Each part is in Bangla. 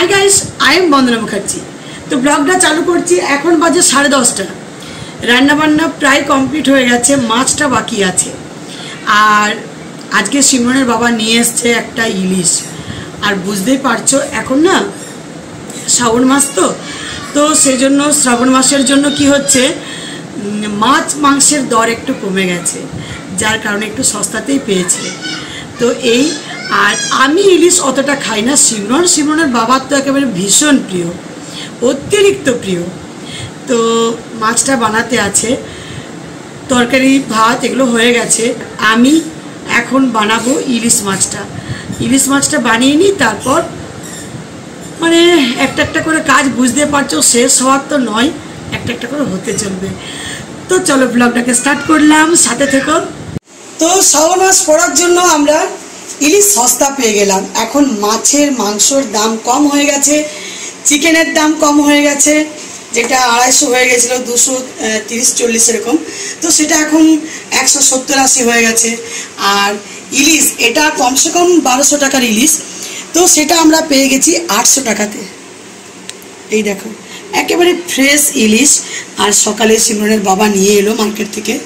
High guys I am Bandana Mukherjee. तो ब्लगटा चालू करছি এখন বাজে 10:30টা। রান্না বান্না প্রায় কমপ্লিট হয়ে গেছে, মাছটা বাকি আছে। আর আজকে সিমরনের বাবা নিয়ে এসেছে একটা ইলিশ। আর বুঝতেই পারছো এখন না শ্রাবণ মাস, তো সেজন্য শ্রাবণ মাসের জন্য কি হচ্ছে, মাছ মাংসের দর একটু কমে গেছে, যার কারণে একটু সস্তাতেই পেয়েছে। তো এই আর আমি ইলিশ অতটা খাই না, সিমরনের বাবার তো একেবারে ভীষণ প্রিয়, অতিরিক্ত প্রিয়। তো মাছটা বানাতে আছে, তরকারি ভাত এগুলো হয়ে গেছে। আমি এখন বানাবো ইলিশ মাছটা বানিয়ে নিই, তারপর মানে একটা একটা করে কাজ বুঝতে পারছো, শেষ হওয়ার তো নয়, একটা একটা করে হতে চলবে। তো চলো ব্লগটাকে স্টার্ট করলাম, সাথে থেকো। তো শ্রাবণ মাস পড়ার জন্য আমরা ইলিশ সস্তা পেয়ে গেলাম। এখন মাছের মাংসর দাম কম হয়ে গেছে, চিকেনের দাম কম হয়ে গেছে, যেটা 250 হয়ে গেছিল 230-40 এরকম, তো সেটা এখন 170-80 হয়ে গেছে। আর ইলিশ এটা কমসে কম 1200 টাকার ইলিশ, তো সেটা আমরা পেয়ে গেছি 800 টাকাতে। এই দেখো একেবারে ফ্রেশ ইলিশ। আর সকালে সিমরনের বাবা নিয়ে এলো মার্কেট থেকে।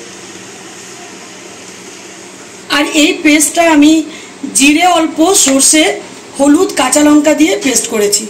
আর এই পেস্টটা আমি জিরে অল্প, সর্ষে, হলুদ, কাঁচা লঙ্কা দিয়ে পেস্ট করেছি।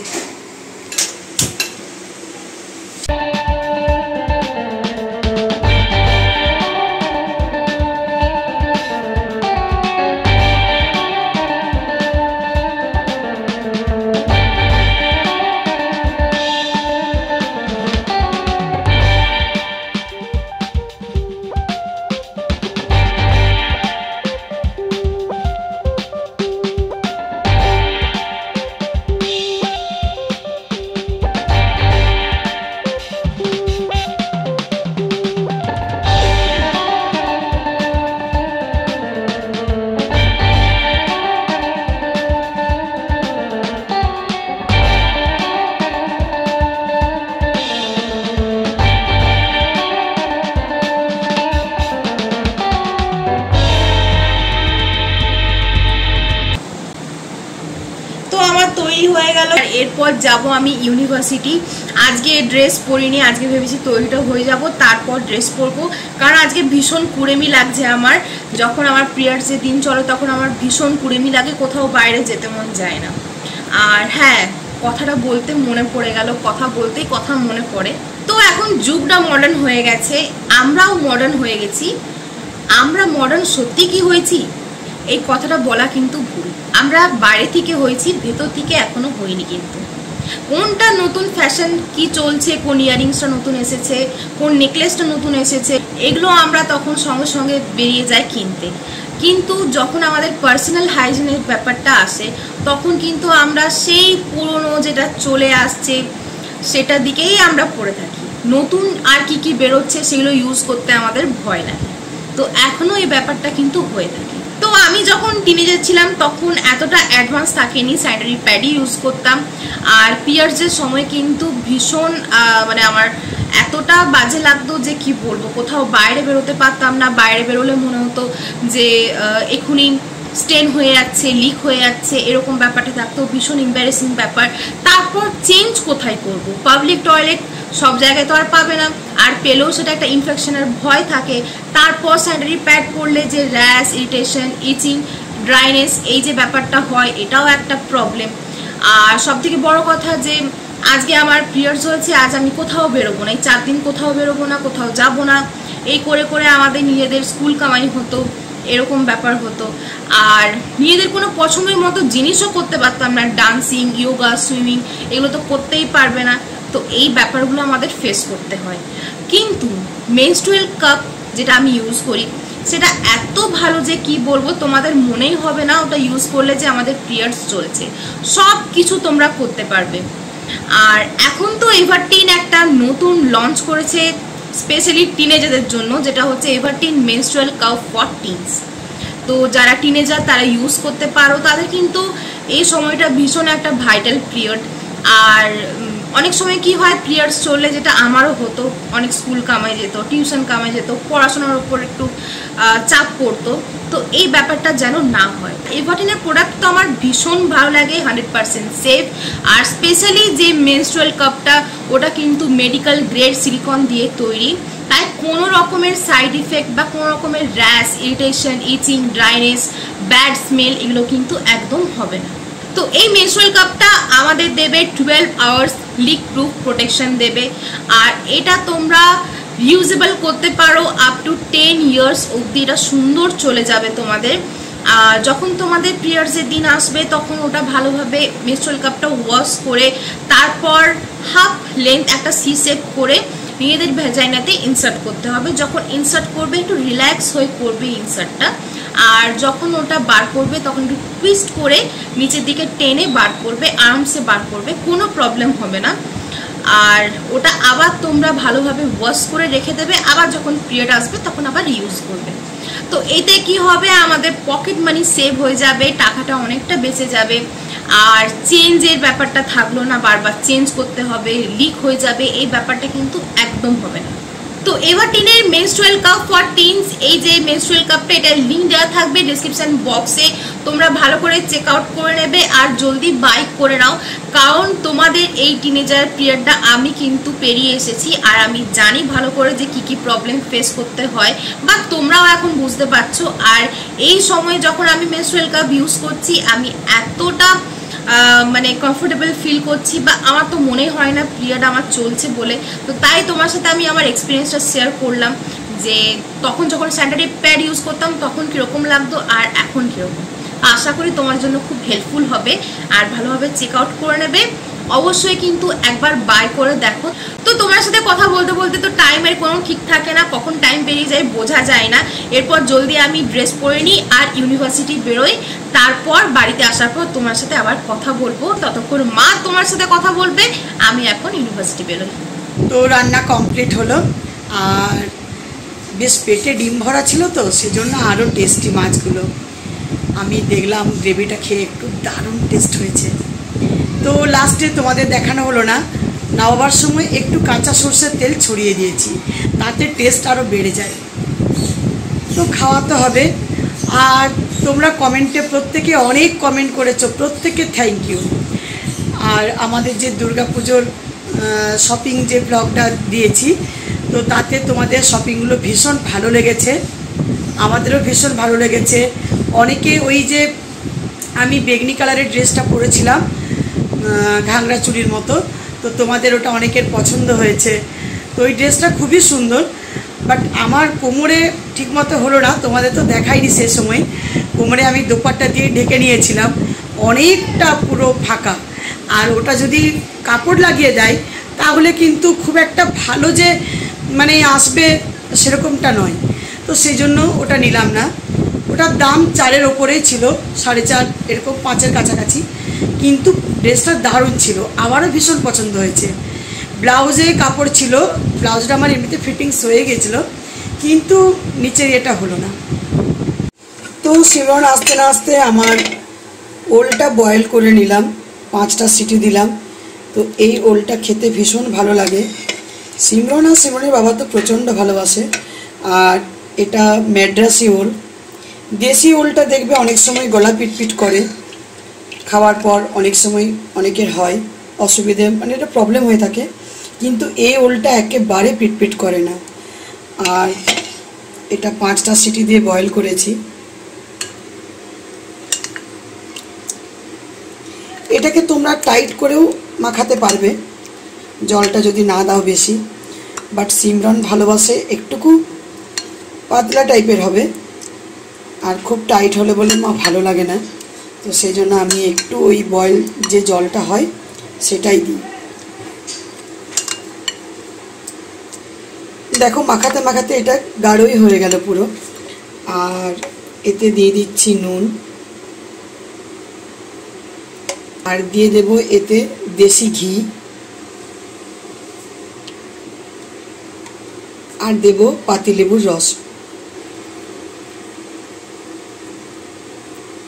এরপর যাব আমি ইউনিভার্সিটি। আজকে ড্রেস পরিনি, আজকে ভেবেছি তৈরিটা হয়ে যাব, তারপর ড্রেস পরবো। কারণ আজকে ভীষণ কুড়েমি লাগছে আমার। যখন আমার পিরিয়ডসের দিন চলে তখন আমার ভীষণ কুড়েমি লাগে, কোথাও বাইরে যেতে মন যায় না। আর হ্যাঁ, কথাটা বলতে মনে পড়ে গেল, কথা বলতেই কথা মনে পড়ে। তো এখন যুগটা মডার্ন হয়ে গেছে, আমরাও মডার্ন হয়ে গেছি। আমরা মডার্ন সত্যি কি হয়েছি এই কথাটা বলা কিন্তু ভুল। আমরা বাইরে থেকে হয়েছি, ভেতর থেকে এখনো হইনি। কিন্তু কোনটা নতুন ফ্যাশন কি চলছে, কোন ইয়ারিংসটা নতুন এসেছে, কোন নেকলেসটা নতুন এসেছে, এগুলো আমরা তখন সঙ্গে সঙ্গে বেরিয়ে যাই কিনতে। কিন্তু যখন আমাদের পার্সোনাল হাইজিনের ব্যাপারটা আসে, তখন কিন্তু আমরা সেই পুরনো যেটা চলে আসছে সেটার দিকেই আমরা পড়ে থাকি। নতুন আর কি কি বেরোচ্ছে সেগুলো ইউজ করতে আমাদের ভয় লাগে। তো এখনো এই ব্যাপারটা কিন্তু হয়ে থাকে। তো আমি যখন টিনেজার ছিলাম তখন এতটা অ্যাডভান্স থাকেনি, স্যানিটারি প্যাডই ইউজ করতাম। আর পিরিয়ডসের সময় কিন্তু ভীষণ মানে আমার এতটা বাজে লাগতো যে কি বলবো, কোথাও বাইরে বেরোতে পারতাম না। বাইরে বেরোলে মনে হতো যে এক্ষুনি স্টেন হয়ে যাচ্ছে, লিক হয়ে যাচ্ছে, এরকম ব্যাপারটা থাকতো, ভীষণ এম্বারেসিং ব্যাপার। তারপর চেঞ্জ কোথায় করব, পাবলিক টয়লেট সব জায়গায় তো আর পাবে না, আর পেলেও সেটা একটা ইনফেকশনের ভয় থাকে। তারপর স্যানিটারি প্যাড পরলে যে র্যাশ, ইরিটেশন, ইচিং, ড্রাইনেস এই যে ব্যাপারটা হয়, এটাও একটা প্রবলেম। আর সব থেকে বড় কথা যে আজকে আমার পিরিয়ডস হয়েছে, আজ আমি কোথাও বেরোবো না, এই 4 দিন কোথাও বেরোবো না, কোথাও যাবো না, এই করে করে আমাদের নিজেদের স্কুল কামাই হতো, এরকম ব্যাপার হতো। আর নিজেদের কোনো পছন্দের মতো জিনিসও করতে পারতাম না, ডান্সিং, ইয়োগা, সুইমিং এগুলো তো করতেই পারবে না। তো এই ব্যাপারগুলো আমাদের ফেস করতে হয়। কিন্তু মেনস্ট্রুয়াল কাপ যেটা আমি ইউজ করি সেটা এত ভালো যে কি বলবো, তোমাদের মনেই হবে না ওটা ইউজ করলে যে আমাদের পিরিয়ডস চলছে। সব কিছু তোমরা করতে পারবে। আর এখন তো everteen একটা নতুন লঞ্চ করেছে স্পেশালি টিনেজারদের জন্য, যেটা হচ্ছে everteen menstrual cup for teens। তো যারা টিনেজার তারা ইউজ করতে পারো, তাদের কিন্তু এই সময়টা ভীষণ একটা ভাইটাল পিরিয়ড। আর অনেক সময় কি হয় পিরিয়ডস চললে, যেটা আমারও হতো, অনেক স্কুল কামাই যেত, টিউশন কামাই যেত, পড়াশোনার উপর একটু চাপ পড়তো। তো এই ব্যাপারটা যেন না হয়। everteenের প্রোডাক্ট তো আমার ভীষণ ভালো লাগে, 100% সেফ। আর স্পেশালি যে মেনস্ট্রুয়াল কাপটা, ওটা কিন্তু মেডিকেল গ্রেড সিলিকন দিয়ে তৈরি, তাই কোনো রকমের সাইড ইফেক্ট বা কোনো রকমের rash, irritation, itching, dryness, bad smell এগুলো কিন্তু একদম হবে না। তো এই মেনস্ট্রুয়াল কাপটা আমাদের দেবে 12 আওয়ার্স লিক প্রুফ প্রোটেকশন দেবে। আর এটা তোমরা ইউজেবল করতে পারো আপ টু 10 ইয়ার্স অবধি, এটা সুন্দর চলে যাবে তোমাদের। যখন তোমাদের পিরিয়ডসের দিন আসবে তখন ওটা ভালোভাবে মেনস্ট্রুয়াল কাপটা ওয়াশ করে তারপর হাফ লেন্থ একটা সি শেপ করে নিজেদের ভ্যাজাইনাতে ইনসার্ট করতে হবে। যখন ইনসার্ট করবে একটু রিল্যাক্স হয়ে করবে ইনসার্টটা, আর যখন ওটা বার করবে তখন একটু টুইস্ট করে নিচের দিকে টেনে বার করবে, আরামসে বার করবে, কোনো প্রবলেম হবে না। আর ওটা আবার তোমরা ভালোভাবে ওয়াশ করে রেখে দেবে, আবার যখন পিরিয়ড আসবে তখন আবার ইউজ করবে। তো এতে কি হবে, আমাদের পকেট মানি সেভ হয়ে যাবে, টাকাটা অনেকটা বেঁচে যাবে। আর চেঞ্জের ব্যাপারটা থাকলো না, বারবার চেঞ্জ করতে হবে, লিক হয়ে যাবে, এই ব্যাপারটা কিন্তু একদম হবে না। তো everteenের মেনস্ট্রুয়াল কাপ ফর টিনস, এই যে মেনস্ট্রুয়াল কাপটা, এটার লিঙ্ক দেওয়া থাকবে ডেসক্রিপশন বক্সে, তোমরা ভালো করে চেক আউট করে নেবে আর জলদি বাই করে নাও। কারণ তোমাদের এই টিনেজার পিরিয়ডটা আমি কিন্তু পেরিয়ে এসেছি, আর আমি জানি ভালো করে যে কি কি প্রবলেম ফেস করতে হয়, বা তোমরাও এখন বুঝতে পারছো। আর এই সময় যখন আমি মেনস্ট্রুয়াল কাপ ইউজ করছি, আমি এতটা মানে কমফোর্টেবল ফিল করছি, বা আমার তো মনে হয় না পিরিয়ড আমার চলছে বলে। তো তাই তোমার সাথে আমি আমার এক্সপিরিয়েন্সটা শেয়ার করলাম, যে তখন যখন স্যানিটারি প্যাড ইউজ করতাম তখন কীরকম লাগতো আর এখন কীরকম। আশা করি তোমার জন্য খুব হেল্পফুল হবে, আর ভালোভাবে চেক আউট করে নেবে। অবশ্যই কিন্তু একবার বাই করে দেখো। তো তোমার সাথে কথা বলতে বলতে তো টাইমের কোনো ঠিক থাকে না, কখন টাইম পেরিয়ে যায় বোঝা যায় না। এরপর জলদি আমি ড্রেস পরে নিই আর ইউনিভার্সিটি বেরোই, তারপর বাড়িতে আসার পর তোমার সাথে আবার কথা বলবো। ততক্ষণ মা তোমার সাথে কথা বলবে, আমি এখন ইউনিভার্সিটি বেরোই। তো রান্না কমপ্লিট হলো, আর বেশ পেটে ডিম ভরা ছিল, তো সেজন্য আরও টেস্টি মাছগুলো। আমি দেখলাম গ্রেভিটা খেয়ে একটু দারুণ টেস্ট হয়েছে। তো লাস্টে তোমাদের দেখানো হলো না, নামাবার সময় একটু কাঁচা সরষের তেল ছড়িয়ে দিয়েছি, তাতে টেস্ট আরও বেড়ে যায়। তো খাওয়াতে হবে। আর তোমরা কমেন্টে প্রত্যেকে অনেক কমেন্ট করেছো, প্রত্যেকে থ্যাংক ইউ। আর আমাদের যে দুর্গাপুজোর শপিং যে ব্লগটা দিয়েছি, তো তাতে তোমাদের শপিংগুলো ভীষণ ভালো লেগেছে, আমাদেরও ভীষণ ভালো লেগেছে। অনেকে ওই যে আমি বেগনি কালারের ড্রেসটা পরেছিলাম ঘাংরা চুড়ির মতো, তো তোমাদের ওটা অনেকের পছন্দ হয়েছে। তো ওই ড্রেসটা খুবই সুন্দর, বাট আমার কোমরে ঠিকমতো হলো না, তোমাদের তো দেখাইনি সে সময়। কোমরে আমি দোপাট্টা দিয়ে ঢেকে নিয়েছিলাম, অনেকটা পুরো ফাঁকা। আর ওটা যদি কাপড় লাগিয়ে দেয় তাহলে কিন্তু খুব একটা ভালো যে মানে আসবে সেরকমটা নয়। তো সেই জন্য ওটা নিলাম না। ওটার দাম 4-এর ওপরেই ছিল, 4.5 এরকম 5-এর কাছাকাছি, কিন্তু ড্রেসটা দারুণ ছিল, আমারও ভীষণ পছন্দ হয়েছে। ব্লাউজে কাপড় ছিল, ব্লাউজটা আমার এমনিতে ফিটিংস হয়ে গেছিলো, কিন্তু নিচের এটা হলো না। তো সিমরন আসতে না আসতে আমার ওলটা বয়েল করে নিলাম, 5টা সিটি দিলাম। তো এই ওলটা খেতে ভীষণ ভালো লাগে। সিমরন আর সিমরনের বাবা তো প্রচণ্ড ভালোবাসে। আর এটা ম্যাড্রাসি ওল। দেশি ওলটা দেখবে অনেক সময় গলা পিটপিট করে, খাওয়ার পর অনেক সময় অনেকের হয় অসুবিধে, মানে এটা প্রবলেম হয়ে থাকে, কিন্তু এই ওলটা একেবারে পিটপিট করে না। আর এটা 5টা সিটি দিয়ে বয়েল করেছি। এটাকে তোমরা টাইট করেও মাখাতে পারবে, জলটা যদি না দাও বেশি, বাট সিমরন ভালোবাসে একটুকু পাতলা টাইপের হবে, আর খুব টাইট হলে বলে মা ভালো লাগে না। তো সেই জন্য আমি একটু ওই বয়েল যে জলটা হয় সেটাই দিই। দেখো মাখাতে মাখাতে এটা গাঢ়ই হয়ে গেল পুরো। আর এতে দিয়ে দিচ্ছি নুন, আর দিয়ে দেব এতে দেশি ঘি, আর দেব পাতিলেবুর রস।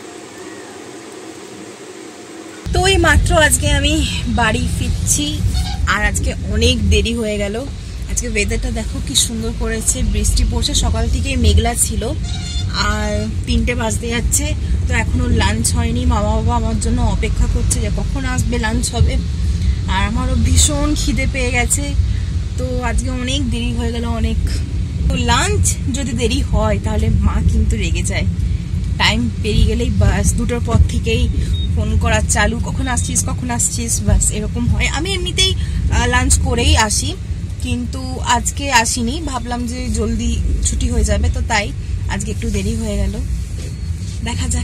তো এই মাত্র আজকে আমি বাড়ি ফিরছি, আর আজকে অনেক দেরি হয়ে গেল। আজকে ওয়েদারটা দেখো কি সুন্দর করেছে, বৃষ্টি পড়ছে, সকাল থেকে মেঘলা ছিল আর 3টে বাজতে যাচ্ছে, তো এখনো লাঞ্চ হয়নি। মা বাবা আমার জন্য অপেক্ষা করছে যে কখন আসবে, লাঞ্চ হবে। আর আমারও ভীষণ খিদে পেয়ে গেছে, তো আজকে অনেক দেরি হয়ে গেল অনেক। তো লাঞ্চ যদি দেরি হয় তাহলে মা কিন্তু রেগে যায়, টাইম পেরিয়ে গেলেই বাস 2টোর পর থেকেই ফোন করা চালু, কখন আসছিস বাস এরকম হয়। আমি এমনিতেই লাঞ্চ করেই আসি, কিন্তু আজকে আসিনি, ভাবলাম যে জলদি ছুটি হয়ে যাবে, তো তাই আজকে একটু দেরি হয়ে গেল। দেখা যাক।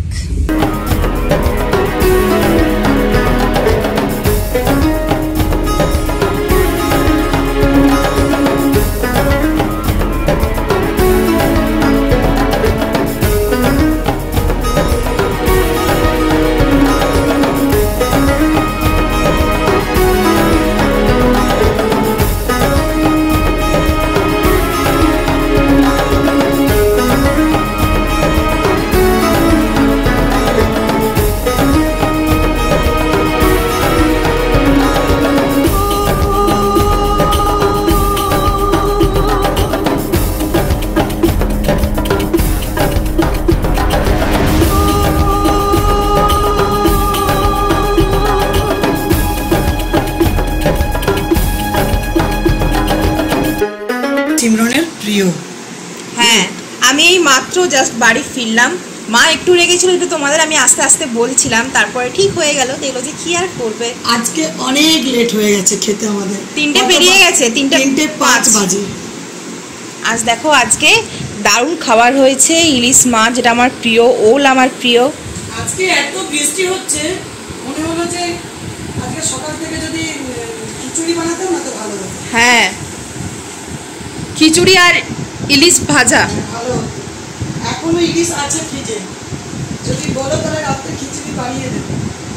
সিমরনের প্রিয়। হ্যাঁ, আমি এই মাত্র জাস্ট বাড়ি ফিরলাম। মা একটু রেগেছিল, একটু তোমাদের আমি আস্তে আস্তে বলছিলাম, তারপরে ঠিক হয়ে গেল। দেখলো যে কি আর করবে, আজকে অনেক লেট হয়ে গেছে খেতে, আমাদের 3টে পেরিয়ে গেছে, 3:05 বাজে। আজ দেখো আজকে দারুণ খাবার হয়েছে, ইলিশ মাছ যেটা আমার প্রিয়, ওল আমার প্রিয়। আজকে এত বৃষ্টি হচ্ছে, মনে হলো যে আজকে সকাল থেকে যদি খিচুড়ি বানাতাম না তো ভালো হতো। হ্যাঁ, খিচুড়ি আর ইলিশ ভাজা ভালো। এখনো ইলিশ আছে ফ্রিজে, যদি বলো তাহলে রাত্রে খিচুড়ি বানিয়ে দেবো।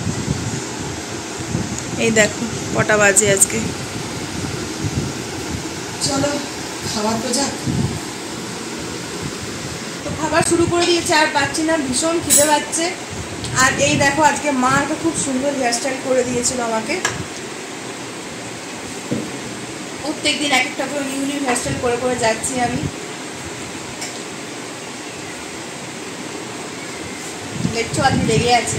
এই দেখো কটা বাজে আজকে। চলো খাবার তো যাক। তো খাবার শুরু করে দিয়েছে, আর পাচ্ছি না, ভীষণ খিদে পাচ্ছে। আর এই দেখো আজকে মা একটা খুব সুন্দর হেয়ারস্টাইল করে দিয়েছিল আমাকে। প্রত্যেকদিন এক একটা করে নিউ নিউ হেয়ারস্টাইল করে করে যাচ্ছি আমি। দেখছো আজকে রেগে আছে।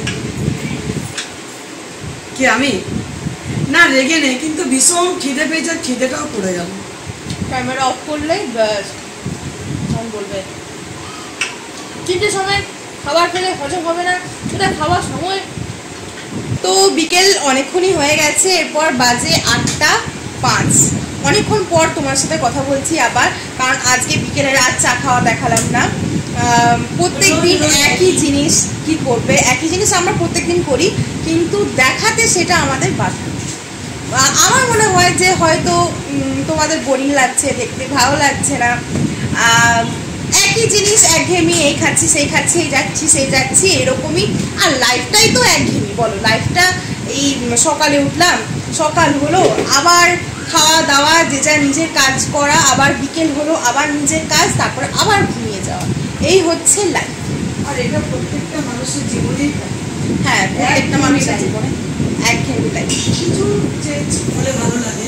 কি আমি? না রেগে নেই, কিন্তু ভীষণ খিদে পেয়েছে, খিদেটাও পড়ে গেল। ক্যামেরা অফ করলেই ব্যাস মন বলবে 3টের সময় খাবার খেলে হজম হবে না, সেটা খাওয়ার সময়। তো বিকেল অনেকক্ষণই হয়ে গেছে, এরপর বাজে 8:05। অনেকক্ষণ পর তোমার সাথে কথা বলছি আবার, কারণ আজকে বিকেলের আর চা খাওয়া দেখালাম না। প্রত্যেক দিন একই জিনিস, কি করবে, একই জিনিস আমরা প্রত্যেক দিন করি, কিন্তু দেখাতে সেটা আমাদের বাধা। আমার মনে হয় যে হয়তো তোমাদের বোরিং লাগছে, দেখতে ভালো লাগছে না, একই জিনিস একঘেয়েমি, এই খাচ্ছি সেই খাচ্ছি, এই যাচ্ছি সেই যাচ্ছি, এরকমই। আর লাইফটাই তো একঘেয়েমি, বলো। লাইফটা এই সকালে উঠলাম, সকাল হলো, আবার খাওয়া দাওয়া, যে যা নিজের কাজ করা, আবার বিকেল হলো, আবার নিজের কাজ, তারপরে আবার ঘুমিয়ে যাওয়া, এই হচ্ছে লাইফ। আর এটা প্রত্যেকটা মানুষের জীবনেই, হ্যাঁ প্রত্যেকটা মানুষের জীবনে একঘেয়েমি লাইফ। কিছু চেঞ্জ হলে ভালো লাগে।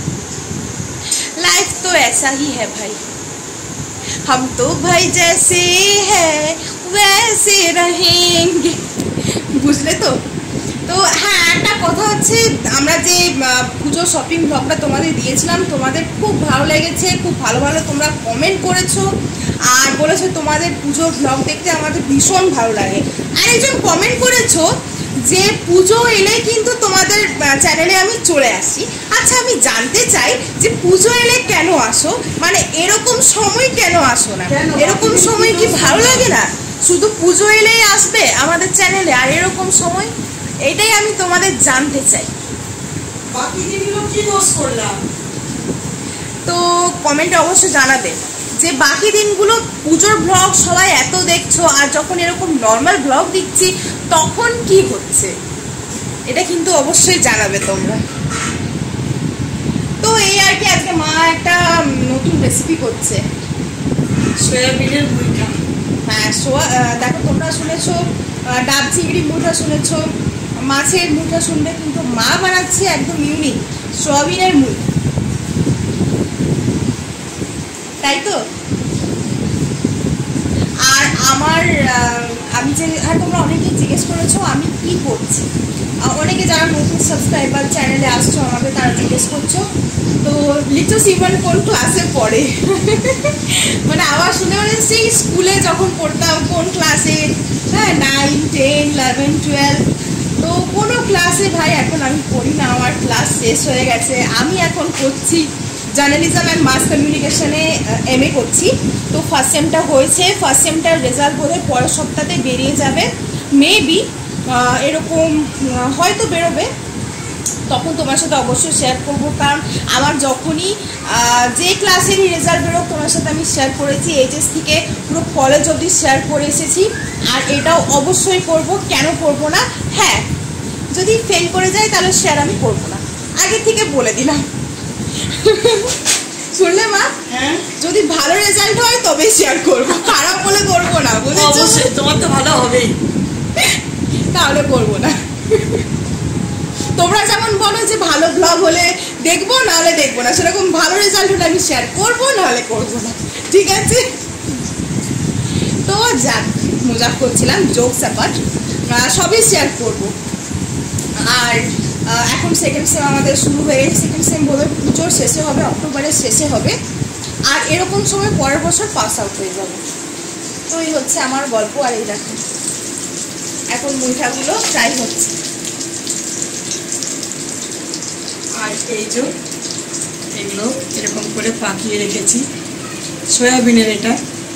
लाइफ तो ऐसा ही है भाई, हम तो भाई जैसे हैं वैसे रहेंगे, বুঝলে তো। তো হ্যাঁ, একটা কথা হচ্ছে, আমরা যে পুজো শপিং ব্লগটা তোমাদের দিয়েছিলাম, তোমাদের খুব ভালো লেগেছে, খুব ভালো ভালো তোমরা কমেন্ট করেছো আর বলেছো তোমাদের পুজোর ব্লগ দেখতে আমাদের ভীষণ ভালো লাগে। আর একজন কমেন্ট করেছো যে পুজো এলে কিন্তু তোমাদের চ্যানেলে আমি চলে আসি। আচ্ছা, আমি জানতে চাই যে পুজো এলে কেন আসো, মানে এরকম সময় কেন আসো না? এরকম সময় কি ভালো লাগে না? শুধু পুজো এলেই আসবে আমাদের চ্যানেলে, আর এরকম সময়, এটাই আমি তোমাদের জানতে চাই। বাকি দিনগুলো কি দোষ করলাম? তো কমেন্টে অবশ্যই জানাবে যে বাকি দিনগুলো পুজোর ব্লগ সবাই এত দেখছো, আর যখন এরকম নর্মাল ব্লগ দিচ্ছি তখন কি হচ্ছে, এটা কিন্তু অবশ্যই জানাবে তোমরা। তো এই আর কি, আজকে মা একটা নতুন রেসিপি করছে, সয়াবিনের মুইঠা। হ্যাঁ, দেখো তোমরা শুনেছো ডাব চিংড়ি মুঠা শুনেছো, মাছের মুঠা শুনবে, কিন্তু মা বানাচ্ছে একদম ইউনিক সোয়াবিনের মুড়ি, তাই তো। আর আমার আমি যে তোমরা অনেকেই জিজ্ঞেস করেছো আমি কি করছি, অনেকে যারা নতুন সাবস্ক্রাইবার চ্যানেলে আসছো আমাকে তারা জিজ্ঞেস করছো, তো লিখছো সিমন কোন ক্লাসে পড়ে। মানে আবার শুনে মানে সেই স্কুলে যখন পড়তাম কোন ক্লাসে, হ্যাঁ 9, 10, 11, 12, তো কোনো ক্লাসে ভাই এখন আমি পড়ি না, আমার ক্লাস শেষ হয়ে গেছে। আমি এখন করছি জার্নালিজম অ্যান্ড মাস কমিউনিকেশনে MA করছি। তো ফার্স্ট সেমটা হয়েছে, ফার্স্ট সেমটার রেজাল্ট বোধহয় পরের সপ্তাহে বেরিয়ে যাবে, মেবি এরকম হয়তো বেরোবে, তখন তোমার সাথে অবশ্যই শেয়ার করবো। কারণ আমার যখনই যে ক্লাসেরই রেজাল্ট বেরোক তোমার সাথে আমি শেয়ার করেছি, এইচএস থেকে পুরো কলেজ অবধি শেয়ার করে এসেছি, আর এটাও অবশ্যই করব। কেন করব না, হ্যাঁ যদি ফেল করে যায় তাহলে শেয়ার আমি করব না, আগে থেকে বলে দিলাম। শুনলে মা? হ্যাঁ, যদি ভালো রেজাল্ট হয় তবে শেয়ার করব, খারাপ বলে করব না, বুঝেছো? অবশ্যই তোমার তো ভালো হবেই, তাহলে করব না। তোমরা যেমন বলো যে ভালো ব্লগ হলে দেখবো নাহলে দেখবো না, সেরকম ভালো রেজাল্ট হলে আমি শেয়ার করবো নাহলে করবো না, ঠিক আছে? তো যাক, মজা করছিলাম, জোকস অ্যাপার্ট, সবই শেয়ার করবো। আর এখন সেকেন্ড সেম আমাদের শুরু হয়ে গেছে, সেকেন্ড সেম বোধহয় পুজোর শেষে হবে, অক্টোবরের শেষে হবে, আর এরকম সময় পরের বছর পাস আউট হয়ে যাবে। তো এই হচ্ছে আমার গল্প। আর এই দেখো এখন মুঠাগুলো ফ্রাই হচ্ছে। আর এই যে এগুলো এরকম করে পাকিয়ে রেখেছি, সয়াবিনের এটা।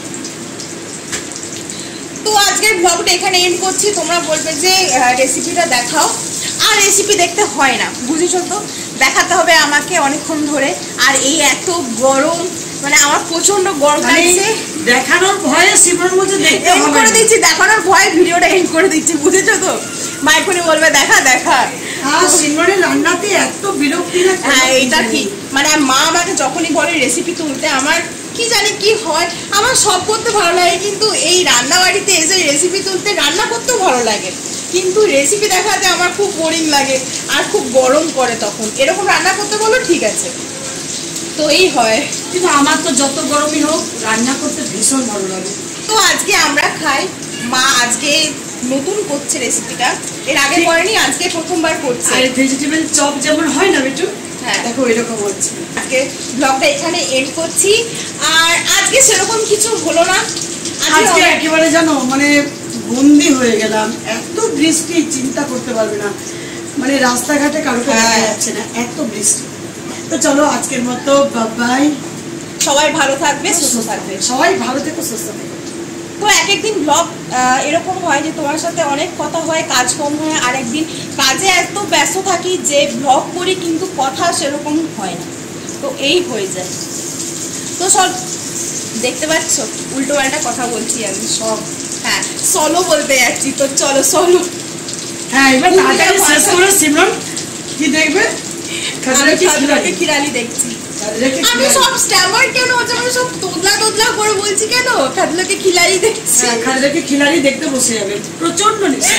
তো আজকের ব্লগটা এখানে এন্ড করছি। তোমরা বলবে যে রেসিপিটা দেখাও, আর রেসিপি দেখতে হয় না, বুঝেছো তো, দেখাতে হবে আমাকে অনেকক্ষণ ধরে। আর এই এত গরম, মানে আমার প্রচন্ড গরম লাগছে, দেখানোর ভয়ে সিমনের মধ্যে দেখতে এন্ড করে দিচ্ছি, দেখানোর ভয়ে ভিডিওটা এন্ড করে দিচ্ছি, বুঝেছো তো। মাইকুনি বলবে দেখা দেখা, আর সিমনের রান্নাতে এত বিরক্তি না। হ্যাঁ এইটা ঠিক, মানে মা আমাকে যখনই বলে রেসিপি তুলতে আমার কি জানি কি হয়, আমার সব করতে ভালো লাগে, কিন্তু এই রান্না বাড়িতে এসে রেসিপি তুলতে, রান্না করতেও ভালো লাগে কিন্তু রেসিপি দেখাতে আমার খুব বোরিং লাগে আর খুব গরম করে। তখন এরকম রান্না করতে বলো ঠিক আছে, তো এই হয়। কিন্তু আমার তো যত গরমই হোক রান্না করতে ভীষণ ভালো লাগে। তো আজকে আমরা খাই, মা আজকে নতুন করছে রেসিপিটা, এর আগে করেনি, আজকে প্রথমবার করছে। আর ভেজিটেবল চপ যেমন হয় না বেটু, হ্যাঁ দেখো এরকম হচ্ছে। আজকে ব্লগটা এখানে এন্ড করছি। আর আজকে সেরকম কিছু হলো না, আজকে একেবারে জানো মানে বন্দি হয়ে গেলাম, এত বৃষ্টি চিন্তা করতে পারবে না, মানে রাস্তাঘাটে কারোকে দেখা যাচ্ছে না, এত বৃষ্টি। তো চলো আজকের মতো বাই, সবাই ভালো থাকবে, সুস্থ থাকবে, সবাই ভালো থেকো, সুস্থ থেকো। তো এক একদিন ব্লগ এরকম হয় যে তোমার সাথে অনেক কথা হয়, কাজ কম হয়, আর একদিন কাজে এত ব্যস্ত থাকি যে ব্লগ করি কিন্তু কথা সেরকম হয় না, তো এই হয়ে যায়। তো সব দেখতে পাচ্ছ উল্টো পাল্টা কথা বলছি আমি সব, হ্যাঁ সলো বলতে যাচ্ছি, তো চলো সলো। হ্যাঁ এবার তাড়াতাড়ি শেষ করে সিমরন কি দেখবে, খাজুরাকে খিরালি দেখছি। আমি সব স্ট্যামার কেন হচ্ছে, আমি সব তোদলা তোদলা করে বলছি কেন, খাজুরাকে খিলাড়ি দেখছি। খাজুরাকে খিলাড়ি দেখতে বসে যাবে, প্রচন্ড নেশা।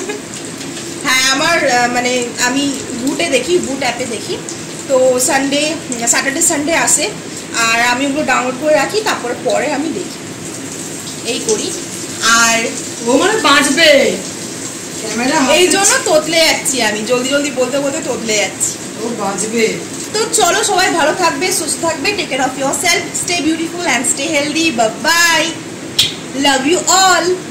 হ্যাঁ আমার মানে আমি বুটে দেখি, বুট অ্যাপে দেখি, তো সানডে স্যাটারডে সানডে আসে, আর আমি ওগুলো ডাউনলোড করে রাখি, তারপরে পরে আমি দেখি, এই করি। আর ও মানে বাঁচবে ক্যামেরা, এই জন্য তোতলে যাচ্ছি আমি, জলদি জলদি বলতে বলতে তোতলে যাচ্ছি, ও বাঁচবে। তো চলো সবাই ভালো থাকবে, সুস্থ থাকবে, take care of yourself, stay beautiful and stay healthy, bye bye, love you all.